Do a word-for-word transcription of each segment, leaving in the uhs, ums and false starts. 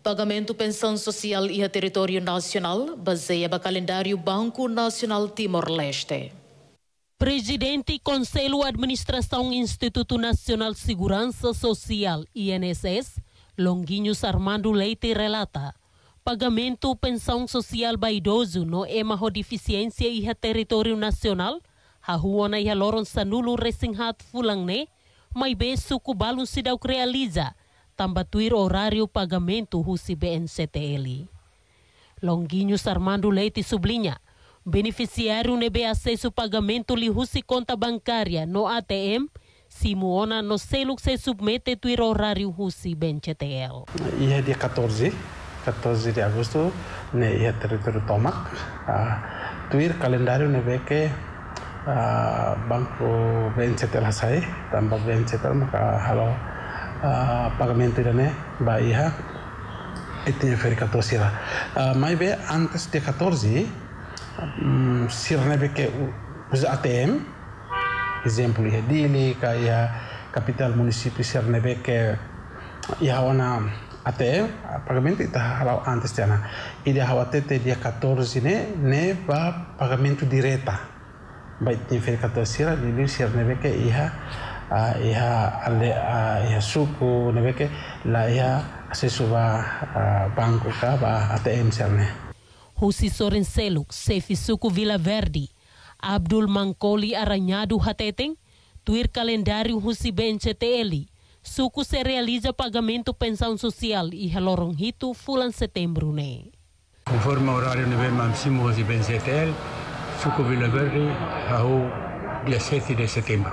Pagamento pensão social e a território nacional baseia no calendário Banco Nacional Timor-Leste. Presidente e Conselho Administração Instituto Nacional de Segurança Social, I N S S, Longuinhos Armando Leite relata, pagamento pensão social para idoso no ema deficiência e a território nacional, a huona e a loron sanulo recém-hat fulangne, mas bem suco balun se dau realiza, tambatuir horário pagamento husi B N C T L. Longuinhos Armando Leite sublinha, beneficiário nebe acesso pagamento li husi conta bancária no A T M, se muona no selo se submete tuir horário husi B N C T L. E é dia quatorze, quatorze de agosto, ne ia território Tomak, uh, tuir calendário nebe que uh, banco B N C T L sai, tambah B N C T L maka halo uh, pagamento irane ba iha itu feri quatorze sira. Uh, mas be antes de quatorze, um, sira nebe que os A T M, exemplo iha dili, kaya capital município sira nebe que iha ona A T M, pagamento itu halau antes jana. Ida hawatete dia quatorze ne ne ba pagamento direta. Baik ni feri quatorze sira dili sira nebe que iha uh, iha ale uh, iha suku nebe que la iha acesso ba uh, banco ka ba A T M serne. Husi Soren Seluk, Sefi Suku Vila Verde, Abdul Mancoli Aranhado Hateteng, tuir calendário Husi B N C T L, suku se realiza pagamento pensão social e halorong hito fulan setembro ne. Conforme o horário nível máximo Husi B N C T L, Suku Vila Verde, ao dia sete de setembro.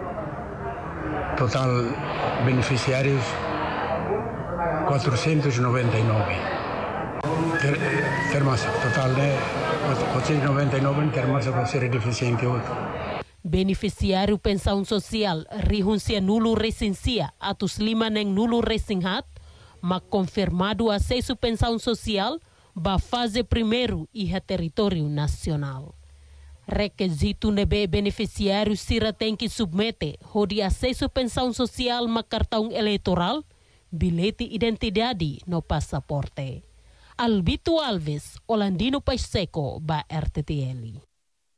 Total beneficiários quatrocentos e noventa e nove. Ter, termas total de quatrocentos e noventa e nove termas para ser deficiente outro. Beneficiário pensão social rihuncia nulo recensia atus lima neng nulo resinhat, mas confirmado acesso pensão social ba fase primeiro e a território nacional. Requisito nebe beneficiário sira tem que submete de acesso pensão social ma cartão eleitoral, bilhete identidade no passaporte. Albito Alves, Olandino Pacheco, ba R T T L.